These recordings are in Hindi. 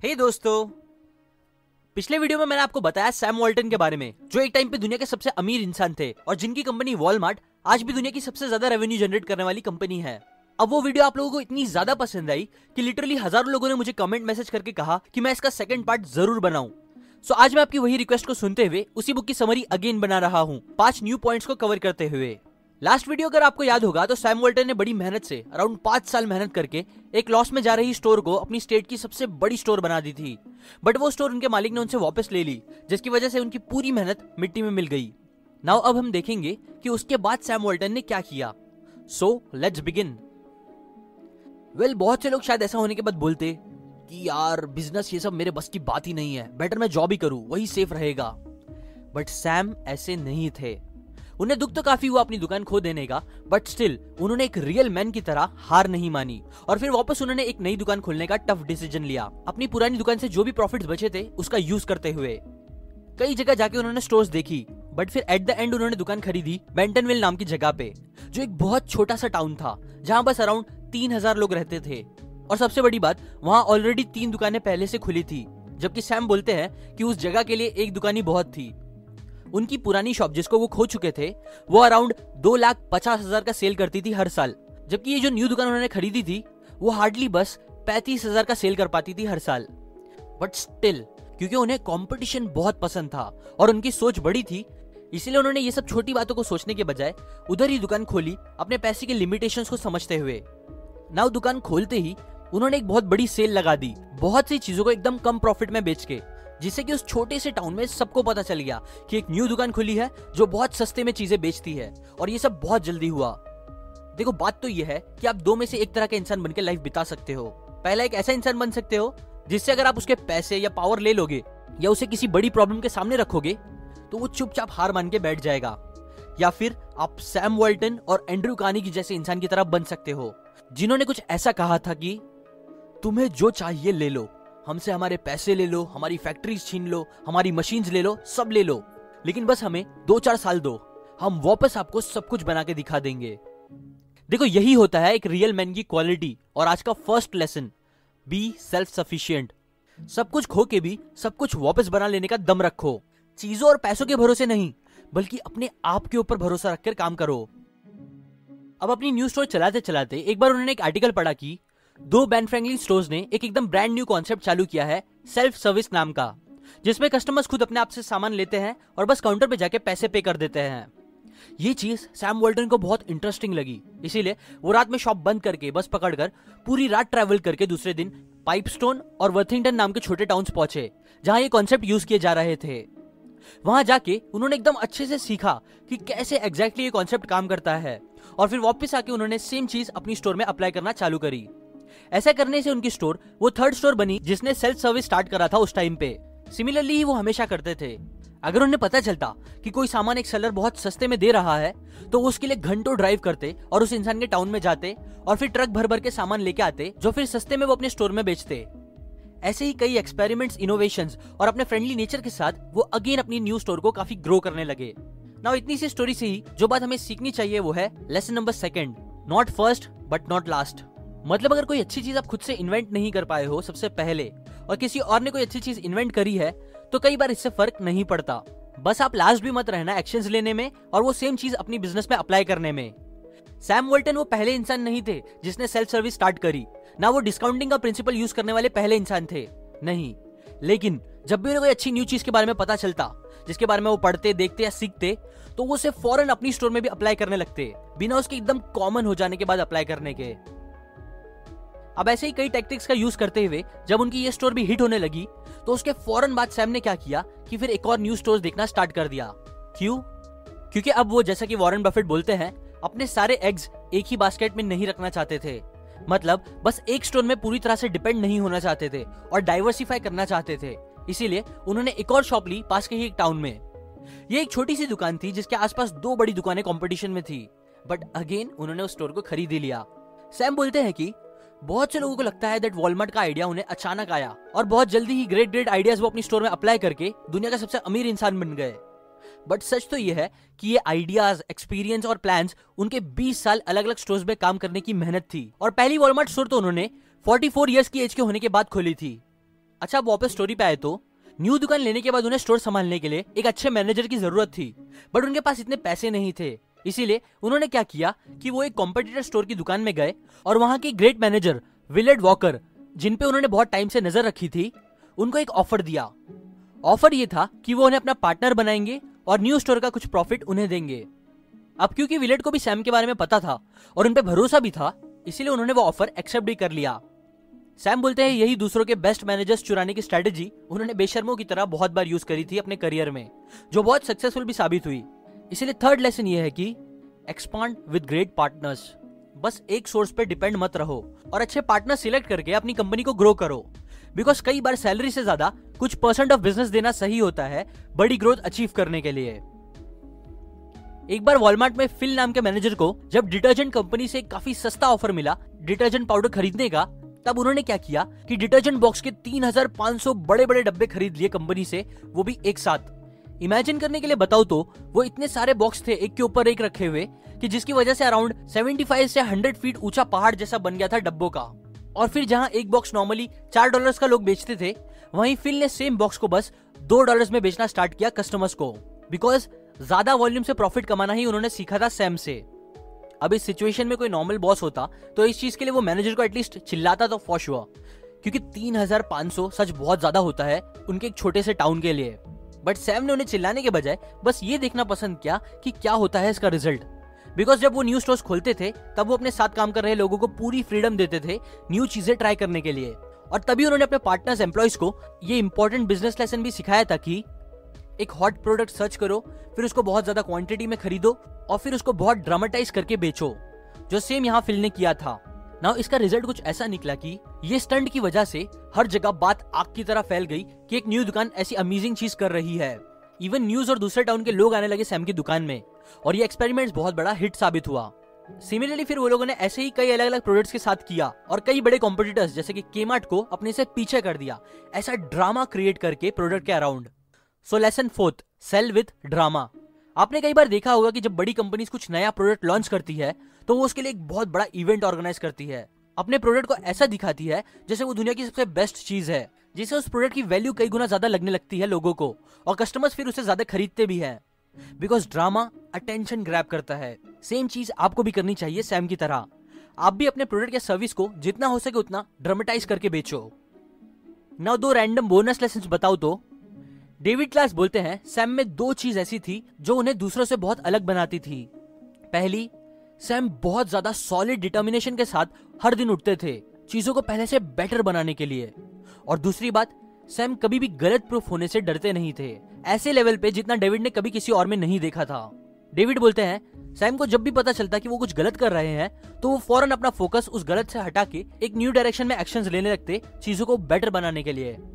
हे दोस्तों, पिछले वीडियो में मैंने आपको बताया सैम वॉल्टन के बारे में, जो एक टाइम पे दुनिया के सबसे अमीर इंसान थे और जिनकी कंपनी वॉलमार्ट आज भी दुनिया की सबसे ज्यादा रेवेन्यू जनरेट करने वाली कंपनी है। अब वो वीडियो आप लोगों को इतनी ज्यादा पसंद आई कि लिटरली हजारों लोगों ने मुझे कमेंट मैसेज करके कहा कि मैं इसका सेकंड पार्ट जरूर बनाऊं। सो आज मैं आपकी वही रिक्वेस्ट को सुनते हुए उसी बुक की समरी अगेन बना रहा हूं, 5 न्यू पॉइंट्स को कवर करते हुए। लास्ट वीडियो अगर आपको याद होगा तो सैम वॉल्टन ने बड़ी मेहनत से अराउंड 5 साल मेहनत करके एक लॉस में जा रही स्टोर को अपनी स्टेट की सबसे बड़ी स्टोर बना दी थी। बट वो स्टोर उनके मालिक ने उनसे वापस ले ली, जिसकी वजह से उनकी पूरी मेहनत मिट्टी में मिल गई। नाउ अब हम देखेंगे कि उसके बाद सैम वॉल्टन ने क्या किया। So let's begin. वेल, बहुत से लोग शायद ऐसा होने के बाद बोलते कि यार बिजनेस ये सब मेरे बस की बात ही नहीं है, बेटर मैं जॉब ही करूं, वही सेफ रहेगा। बट सैम ऐसे नहीं थे। उन्हें दुख तो काफी हुआ अपनी दुकान खो देने का, बट स्टिल उन्होंने एक रियल मैन की तरह हार नहीं मानी और फिर वापस उन्होंने एक नई दुकान खोलने का टफ डिसीजन लिया। अपनी पुरानी दुकान से जो भी प्रॉफिट्स बचे थे उसका यूज करते हुए कई जगह जाके उन्होंने स्टोर्स देखी, बट फिर एट द एंड उन्होंने दुकान खरीदी बेंटनविल नाम की जगह पे, जो एक बहुत छोटा सा टाउन था जहां बस अराउंड 3000 लोग रहते थे। और सबसे बड़ी बात, वहां ऑलरेडी 3 दुकानें पहले से खुली थी, जबकि सैम बोलते हैं कि उस जगह के लिए एक दुकान ही बहुत थी। उनकी पुरानी शॉप जिसको वो खो चुके थे वो अराउंड 2,50,000 का सेल करती थी हर साल, जबकि ये जो न्यू दुकान उन्होंने खरीदी थी वो हार्डली बस 35,000 का सेल कर पाती थी हर साल। बट स्टिल क्योंकि उन्हें कंपटीशन बहुत पसंद था और उनकी सोच बड़ी थी, इसीलिए उन्होंने ये सब छोटी बातों को सोचने के बजाय उधर ही दुकान खोली अपने पैसे के लिमिटेशंस को समझते हुए। नाउ दुकान खोलते ही उन्होंने एक बहुत बड़ी सेल लगा दी, बहुत सी चीजों को एकदम कम प्रॉफिट में बेच के, जिससे कि उस छोटे से टाउन में सबको पता चल गया कि एक न्यू दुकान खुली है जो बहुत सस्ते में चीजें बेचती है। और ये सब बहुत जल्दी हुआ। देखो, बात तो ये है कि आप दो में से एक तरह के इंसान बनकर लाइफ बिता सकते हो। पहला एक ऐसा इंसान बन सकते हो जिससे अगर आप उसके पैसे या पावर ले लोगे या उसे किसी बड़ी प्रॉब्लम के सामने रखोगे तो वो चुपचाप हार मान के बैठ जाएगा। या फिर आप सैम वॉल्टन और एंड्रयू कार्नेगी जैसे इंसान की तरह बन सकते हो, जिन्होंने कुछ ऐसा कहा था कि तुम्हें जो चाहिए ले लो, हमसे हमारे पैसे ले लो, हमारी फैक्ट्रीज छीन लो, हमारी मशीन्स ले लो, सब ले लो, लेकिन बस हमें 2-4 साल दो, हम वापस आपको सब कुछ बना के दिखा देंगे। देखो, यही होता है एक रियल मैन की क्वालिटी। और आज का first lesson, be self sufficient. सब कुछ खो के भी सब कुछ वापस बना लेने का दम रखो। चीजों और पैसों के भरोसे नहीं, बल्कि अपने आप के ऊपर भरोसा रखकर काम करो। अब अपनी न्यूज स्टोर चलाते चलाते एक बार उन्होंने एक आर्टिकल पढ़ा कि 2 बेन फ्रैंकलिन स्टोर्स ने एक एकदम ब्रांड न्यू कॉन्सेप्ट चालू किया है, सेल्फ सर्विस नाम का, जिसमें कस्टमर्स खुद अपने आप से सामान लेते हैं और बस काउंटर पे जाके पैसे पे कर देते हैं। ये चीज सैम वॉल्टन को बहुत इंटरेस्टिंग लगी, इसीलिए वो रात में शॉप बंद करके बस पकड़कर पूरी रात ट्रैवल करके दूसरे दिन पाइपस्टोन और वर्थिंगटन नाम के छोटे टाउन्स पहुंचे जहां ये कॉन्सेप्ट यूज किए जा रहे थे। वहां जाके उन्होंने एकदम अच्छे से सीखा कि कैसे एग्जैक्टली ये कॉन्सेप्ट काम करता है और फिर वापस आके उन्होंने सेम चीज अपनी स्टोर में अप्लाई करना चालू करी। ऐसा करने से उनकी स्टोर वो 3rd स्टोर बनी जिसने सेल्फ सर्विस स्टार्ट करा था उस टाइम पे। सिमिलरली ही वो हमेशा करते थे। अगर उन्हें पता चलता कि कोई सामान एक सेलर बहुत सस्ते में दे रहा है तो वो उसके लिए घंटों ड्राइव करते और उस इंसान के टाउन में जाते और फिर ट्रक भर भर के सामान लेके आते, जो फिर सस्ते में वो अपने स्टोर में बेचते। ऐसे ही कई एक्सपेरिमेंट्स, इनोवेशंस और अपने फ्रेंडली नेचर के साथ वो अगेन अपनी न्यू स्टोर को काफी ग्रो करने लगे। नाउ इतनी सी स्टोरी से ही जो बात हमें सीखनी चाहिए वो है lesson number 2, not first but not last. मतलब अगर कोई अच्छी चीज आप खुद से इन्वेंट नहीं कर पाए हो सबसे पहले और किसी और ने कोई अच्छी चीज इन्वेंट करी है तो कई बार इससे फर्क नहीं पड़ता। बस आप लास्ट भी मत रहना एक्शंस लेने में और वो सेम चीज अपनी बिजनेस में अप्लाई करने में। सैम वॉल्टन वो पहले इंसान नहीं थे जिसने सेल्फ सर्विस स्टार्ट करी, ना वो डिस्काउंटिंग का प्रिंसिपल यूज करने वाले पहले इंसान थे, नहीं। लेकिन जब भी उन्हें कोई अच्छी न्यू चीज के बारे में पता चलता, जिसके बारे में वो पढ़ते, देखते या सीखते, तो वो उसे फौरन अपनी स्टोर में भी अप्लाई करने लगते, बिना उसके एकदम कॉमन हो जाने के बाद अप्लाई करने के। अब ऐसे ही कई टैक्टिक्स का यूज करते हुए जब उनकी ये स्टोर भी हिट होने लगी तो उसके फौरन बाद सैम ने क्या किया कि फिर एक और न्यू स्टोर्स देखना स्टार्ट कर दिया। क्यों? क्योंकि अब वो, जैसा कि वॉरेन बफेट बोलते हैं, अपने सारे एग्स एक ही बास्केट में नहीं रखना चाहते थे। मतलब बस एक स्टोर में पूरी तरह से डिपेंड नहीं होना चाहते थे और डाइवर्सिफाई करना चाहते थे। इसीलिए उन्होंने एक और शॉप ली पास के ही एक टाउन में। ये एक छोटी सी दुकान थी जिसके आसपास 2 बड़ी दुकानें कंपटीशन में थी, बट अगेन उन्होंने उस स्टोर को खरीद ही लिया। सैम बोलते हैं कि बहुत से लोगों को लगता है दैट वॉलमार्ट का आइडिया उन्हें अचानक आया और बहुत जल्दी ही ग्रेट आइडियाज वो अपनी स्टोर में अप्लाई करके दुनिया का सबसे अमीर इंसान बन गए। बट सच तो ये है कि ये आइडियाज, एक्सपीरियंस और प्लान्स उनके 20 साल अलग अलग स्टोर्स में काम करने की मेहनत थी। और पहली वॉलमार्ट स्टोर तो उन्होंने 44 इयर्स की एज के होने के बाद खोली थी। अच्छा, अब वापस स्टोरी पे आए तो न्यू दुकान लेने के बाद उन्हें स्टोर संभालने के लिए एक अच्छे मैनेजर की जरूरत थी, बट उनके पास इतने पैसे नहीं थे। इसीलिए उन्होंने क्या किया कि वो एक कॉम्पिटिटर स्टोर की दुकान में गए और वहां की ग्रेट मैनेजर विलेट वॉकर, जिन पे उन्होंने बहुत टाइम से नजर रखी थी, उनको एक ऑफर दिया। ऑफर ये था कि वो उन्हें अपना पार्टनर बनाएंगे और न्यू स्टोर का कुछ प्रॉफिट उन्हें देंगे। अब क्योंकि विलेट को भी सैम के बारे में पता था और उन पे भरोसा भी था, इसीलिए उन्होंने वो ऑफर एक्सेप्ट भी कर लिया। सैम बोलते हैं यही दूसरों के बेस्ट मैनेजर्स चुराने की स्ट्रेटेजी उन्होंने बेशर्मों की तरह बहुत बार यूज करी थी अपने करियर में, जो बहुत सक्सेसफुल भी साबित हुई। इसीलिए थर्ड लेसन ये है कि एक्सपांड विद ग्रेट पार्टनर्स। बस एक सोर्स पे डिपेंड मत रहो और अच्छे पार्टनर सिलेक्ट करके अपनी कंपनी को ग्रो करो, बिकॉज कई बार सैलरी से ज्यादा कुछ परसेंट ऑफ बिजनेस देना सही होता है बड़ी ग्रोथ अचीव करने के लिए। एक बार वॉलमार्ट में फिल नाम के मैनेजर को जब डिटर्जेंट कंपनी से काफी सस्ता ऑफर मिला डिटर्जेंट पाउडर खरीदने का, तब उन्होंने क्या किया कि डिटर्जेंट बॉक्स के 3500 बड़े बड़े डब्बे खरीद लिए कंपनी से, वो भी एक साथ। इमेजिन करने के लिए बताओ तो वो इतने सारे बॉक्स थे एक के ऊपर एक रखे हुए कि जिसकी वजह से अराउंड 75 से 100 फीट ऊंचा पहाड़ जैसा बन गया था डब्बों का। और फिर जहां एक बॉक्स नॉर्मली $4 का लोग बेचते थे, वहीं फिल ने सेम बॉक्स को बस $2 में बेचना स्टार्ट किया कस्टमर्स को, बिकॉज ज्यादा वॉल्यूम से प्रॉफिट कमाना ही उन्होंने सीखा था सैम से। अब इस सिचुएशन में कोई नॉर्मल बॉस होता तो इस चीज के लिए वो मैनेजर को एटलीस्ट चिल्लाता तो फॉर श्योर, क्योंकि 3500 सच बहुत ज्यादा होता है उनके एक छोटे से टाउन के लिए। बट सैम ने उन्हें चिल्लाने के बजाय बस ये देखना पसंद किया कि क्या होता है इसका रिजल्ट, बिकॉज जब वो न्यू स्टोर्स खोलते थे तब वो अपने साथ काम कर रहे लोगों को पूरी फ्रीडम देते थे न्यू चीजें ट्राई करने के लिए। और तभी उन्होंने अपने पार्टनर्स एम्प्लॉयज को ये इंपॉर्टेंट बिजनेस लेसन भी सिखाया था कि एक हॉट प्रोडक्ट सर्च करो, फिर उसको बहुत ज्यादा क्वांटिटी में खरीदो और फिर उसको बहुत ड्रामेटाइज करके बेचो, जो सेम यहाँ फिल ने किया था। नाउ इसका रिजल्ट कुछ ऐसा निकला कि ये स्टंट की वजह से हर जगह बात आग की तरह फैल गई कि एक न्यू दुकान ऐसी अमेजिंग चीज कर रही है। इवन न्यूज और दूसरे टाउन के लोग आने लगे सैम की दुकान में और ये एक्सपेरिमेंट बहुत बड़ा हिट साबित हुआ। सिमिलरली फिर वो लोगों ने ऐसे ही कई अलग अलग प्रोडक्ट्स के साथ किया और कई बड़े कॉम्पिटिटर्स जैसे कि केमार्ट को अपने से पीछे कर दिया, ऐसा ड्रामा क्रिएट करके प्रोडक्ट के around. So lesson fourth, sale with drama. आपने कई बार देखा होगा कि जब बड़ी कंपनीज कुछ नया प्रोडक्ट लॉन्च करती है तो वो उसके लिए एक बहुत बड़ा इवेंट ऑर्गेनाइज करती है, अपने प्रोडक्ट को ऐसा दिखाती है जैसे वो दुनिया की सबसे बेस्ट चीज है, जिससे उस प्रोडक्ट की वैल्यू कई गुना ज्यादा लगने लगती है लोगों को और कस्टमर्स फिर उसे ज्यादा खरीदते भी हैं, बिकॉज ड्रामा अटेंशन ग्रैब करता है। सेम चीज आपको भी करनी चाहिए सैम की तरह। आप भी अपने प्रोडक्ट या सर्विस को जितना हो सके उतना ड्रामेटाइज करके बेचो। नाउ दो रैंडम बोनस लेसन्स बताओ तो डेविड क्लास बोलते हैं सैम में दो चीज ऐसी थी जो उन्हें दूसरों से बहुत अलग बनाती थी। पहली, सैम बहुत ज्यादा सॉलिड डिटर्मिनेशन के साथ हर दिन उठते थे चीजों को पहले से बेटर बनाने के लिए। और दूसरी बात, सैम कभी भी गलत प्रूफ होने से डरते नहीं थे, ऐसे लेवल पे जितना डेविड ने कभी किसी और में नहीं देखा था। डेविड बोलते हैं सैम को जब भी पता चलता कि वो कुछ गलत कर रहे हैं तो वो फौरन अपना फोकस उस गलत से हटा के एक न्यू डायरेक्शन में एक्शंस लेने लगते चीजों को बेटर बनाने के लिए।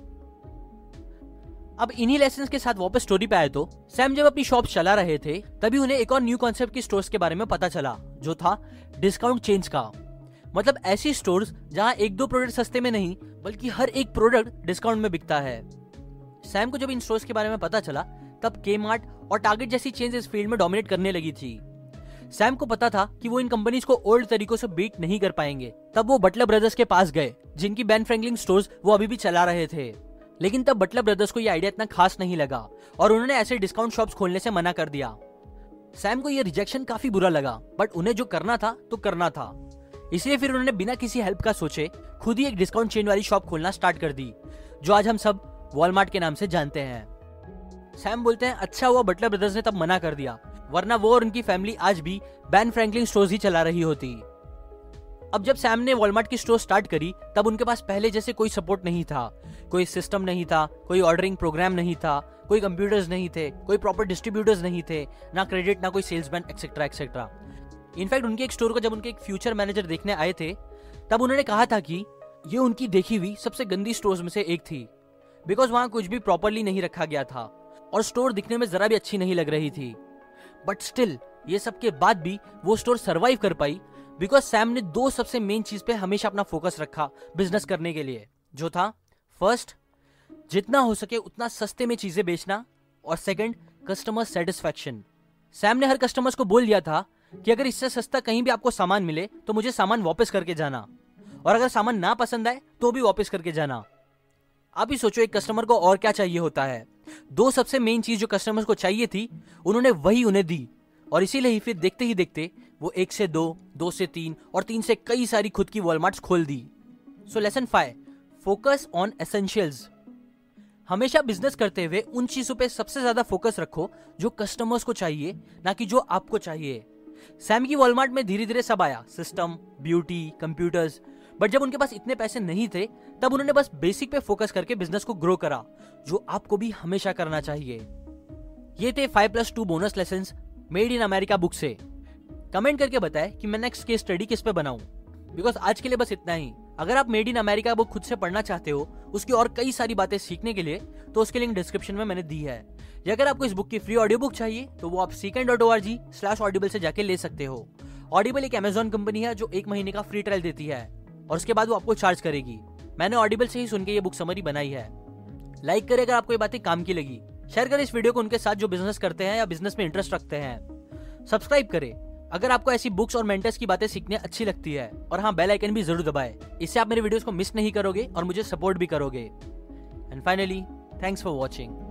अब इन्हीं लेसन्स के साथ वापस स्टोरी पे आए तो सैम जब अपनी शॉप चला रहे थे तभी उन्हें एक और न्यू कॉन्सेप्ट की स्टोर्स के बारे में पता चला, जो था डिस्काउंट चेन्स का। मतलब ऐसी स्टोर्स जहां एक दो प्रोडक्ट सस्ते में नहीं बल्कि हर एक प्रोडक्ट डिस्काउंट में बिकता है। सैम को जब इन स्टोर्स के बारे में पता चला तब केमार्ट और टारगेट जैसी चेन्स इस फील्ड में डोमिनेट करने लगी थी। सैम को पता था कि वो इन कंपनीज को ओल्ड तरीकों से बीट नहीं कर पाएंगे, तब वो बटलर ब्रदर्स के पास गए जिनकी बेन फ्रैंकलिन स्टोर्स वो अभी भी चला रहे थे। लेकिन तब बटलर ब्रदर्स को ये आइडिया इतना खास नहीं लगा और उन्होंने ऐसे डिस्काउंट शॉप्स खोलने से मना कर दिया। सैम को ये रिजेक्शन काफी बुरा लगा, बट उन्हें जो करना था तो करना था, इसलिए फिर उन्होंने बिना किसी हेल्प का सोचे खुद ही एक डिस्काउंट चेन वाली शॉप खोलना स्टार्ट कर दी, जो आज हम सब वॉलमार्ट के नाम से जानते हैं। सैम बोलते हैं अच्छा हुआ बटलर ब्रदर्स ने तब मना कर दिया, वरना वो और उनकी फैमिली आज भी बेन फ्रैंकलिन स्टोर्स ही चला रही होती। अब जब सैम ने वॉलमार्ट की स्टोर स्टार्ट करी तब उनके पास पहले जैसे कोई सपोर्ट नहीं था, कोई सिस्टम नहीं था, कोई ऑर्डरिंग प्रोग्राम नहीं था, कोई कंप्यूटर्स नहीं थे, कोई प्रॉपर डिस्ट्रीब्यूटर्स नहीं थे, ना क्रेडिट, ना कोई सेल्समैन, एक्सेट्रा एक्सेट्रा। इनफैक्ट उनके एक स्टोर को जब उनके एक फ्यूचर मैनेजर देखने आए थे तब उन्होंने कहा था कि ये उनकी देखी हुई सबसे गंदी स्टोर्स में से एक थी, बिकॉज वहां कुछ भी प्रॉपरली नहीं रखा गया था और स्टोर दिखने में जरा भी अच्छी नहीं लग रही थी। बट स्टिल ये सब के बाद भी वो स्टोर सर्वाइव कर पाई बिकॉज सैम ने दो सबसे मेन चीज पे हमेशा अपना फोकस रखा बिजनेस करने के लिए, जो था फर्स्ट, जितना हो सके उतना सस्ते में चीजें बेचना, और सेकंड, कस्टमर सेटिस्फैक्शन। सैम ने हर कस्टमर्स को बोल दिया था कि अगर इससे सस्ता कहीं भी आपको सामान मिले तो मुझे सामान वापस करके जाना, और अगर सामान ना पसंद आए तो भी वापस करके जाना। आप ही सोचो एक कस्टमर को और क्या चाहिए होता है। दो सबसे मेन चीज जो कस्टमर्स को चाहिए थी उन्होंने वही उन्हें दी, और इसीलिए ही फिर देखते ही देखते वो 1 से 2, 2 से 3 और 3 से कई सारी खुद की वॉलमार्ट्स खोल दी। So lesson 5, focus on essentials. हमेशा बिजनेस करते हुए उन चीजों पे सबसे ज्यादा फोकस रखो जो कस्टमर्स को चाहिए, ना कि जो आपको चाहिए। सैम की वॉलमार्ट में धीरे धीरे सब आया, सिस्टम, ब्यूटी, कंप्यूटर्स, बट जब उनके पास इतने पैसे नहीं थे तब उन्होंने बस बेसिक पे फोकस करके बिजनेस को ग्रो करा, जो आपको भी हमेशा करना चाहिए। ये थे 5+2 bonus lessons made in America book से। कमेंट करके बताएं कि मैं नेक्स्ट केस स्टडी किस पे बनाऊं, बिकॉज आज के लिए बस इतना ही। अगर आप मेड इन अमेरिका बुक खुद से पढ़ना चाहते हो, उसकी और कई सारी बातें सीखने के लिए, तो उसकी लिंक डिस्क्रिप्शन में मैंने दी है। या अगर आपको इस बुक की फ्री ऑडियो बुक चाहिए तो वो आप seekn.org/audible से जाके ले सकते हो। ऑडिबल एक अमेजॉन कंपनी है जो 1 महीने का फ्री ट्रायल देती है और उसके बाद वो आपको चार्ज करेगी। मैंने ऑडिबल से ही सुन के ये बुक समरी बनाई है। लाइक करें अगर आपको ये बातें काम की लगी, शेयर करें इस वीडियो को उनके साथ जो बिजनेस करते हैं या बिजनेस में इंटरेस्ट रखते हैं। सब्सक्राइब करें अगर आपको ऐसी बुक्स और मेंटर्स की बातें सीखने अच्छी लगती है, और हाँ, बेल आइकन भी जरूर दबाएं। इससे आप मेरे वीडियोस को मिस नहीं करोगे और मुझे सपोर्ट भी करोगे। And finally, thanks for watching.